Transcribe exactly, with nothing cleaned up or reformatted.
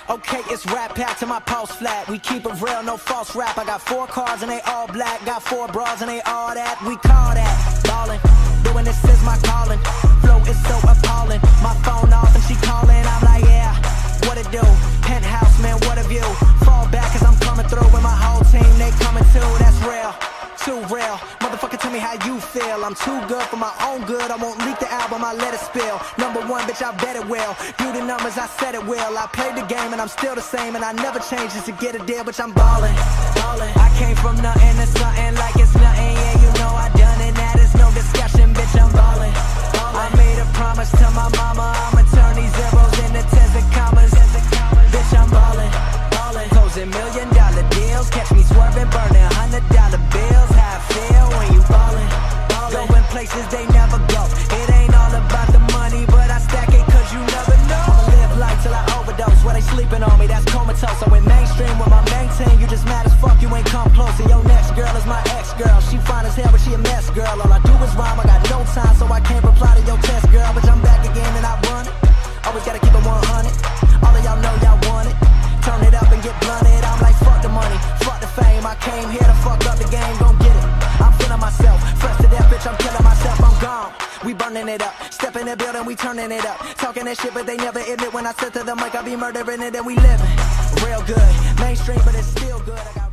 Okay, it's rap pack to my pulse flat. We keep it real, no false rap. I got four cars and they all black. Got four bras and they all that. We call that ballin'. Doing this is my calling. Flow is so appalling. My phone off and she calling. I'm like, yeah, what it do? Penthouse, man, what a view. Fall back cause I'm coming through with my whole team. They coming too, that's real. Too real. Motherfucker, tell me how you feel. I'm too good for my own good. I won't leak the album, I let it spill. Number one, bitch, I bet it will. Do the numbers, I said it will. I played the game and I'm still the same. And I never changed just to get a deal, bitch, I'm ballin', ballin'. I came from nothing to something like it's nothing. Yeah, you know I done it, that is no discussion, bitch, I'm ballin', ballin'. I made a promise to my mama, I'ma turn these zeros into tens and commas. Bitch, I'm ballin', ballin'. Closing million dollar deals. Catch me swerving, burning hundred dollar bills. How I feel when you ballin', ballin'. Going places they never go. It ain't all about the money, but I stack it cause you never know. I'ma live life till I overdose. Where they sleeping on me, that's comatose. So in mainstream with my main team, you just mad as fuck, you ain't come close. And your next girl is my ex-girl. She fine as hell, but she a mess, girl. All I do is rhyme, I got no time, so I can't reply to your test, girl. But I'm back again and I run it. Always gotta keep it one hundred. All of y'all know y'all want it. Turn it up and get blunted. I'm like, fuck the money, fuck the fame. I came here to fuck up the game, gon' get it. I'm feeling myself, fresh to death, bitch, I'm killing myself, I'm gone. We burning it up, step in the building, we turning it up. Talking that shit, but they never admit when I said to the mic, I be murdering it and we living real good. Mainstream, but it's still good. I got